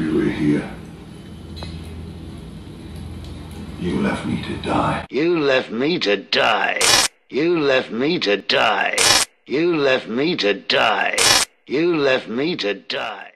happy we're here. You left me to die. You left me to die. You left me to die. You left me to die. You left me to die.